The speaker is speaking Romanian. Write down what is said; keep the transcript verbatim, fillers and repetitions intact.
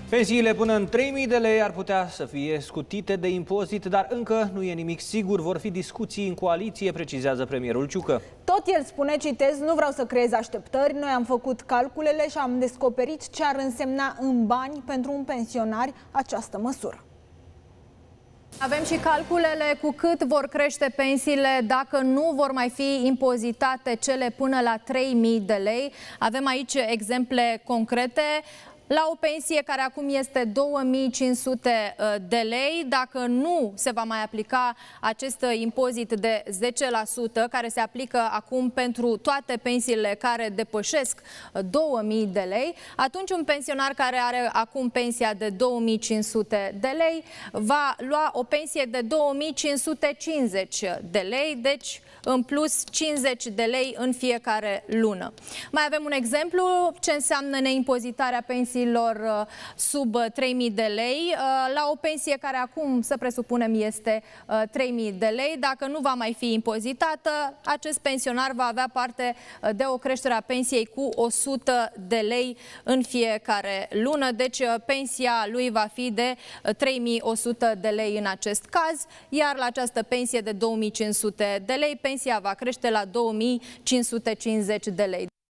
Pensiile până în trei mii de lei ar putea să fie scutite de impozit, dar încă nu e nimic sigur. Vor fi discuții în coaliție, precizează premierul Ciucă. Tot el spune, citez, nu vreau să creez așteptări, noi am făcut calculele și am descoperit ce ar însemna în bani pentru un pensionar această măsură. Avem și calculele cu cât vor crește pensiile dacă nu vor mai fi impozitate cele până la trei mii de lei. Avem aici exemple concrete. La o pensie care acum este două mii cinci sute de lei, dacă nu se va mai aplica acest impozit de zece la sută, care se aplică acum pentru toate pensiile care depășesc două mii de lei, atunci un pensionar care are acum pensia de două mii cinci sute de lei va lua o pensie de două mii cinci sute cincizeci de lei, deci în plus cincizeci de lei în fiecare lună. Mai avem un exemplu ce înseamnă neimpozitarea pensiei sub trei mii de lei. La o pensie care acum, să presupunem, este trei mii de lei, dacă nu va mai fi impozitată, acest pensionar va avea parte de o creștere a pensiei cu o sută de lei în fiecare lună, deci pensia lui va fi de trei mii o sută de lei în acest caz, iar la această pensie de două mii cinci sute de lei, pensia va crește la două mii cinci sute cincizeci de lei.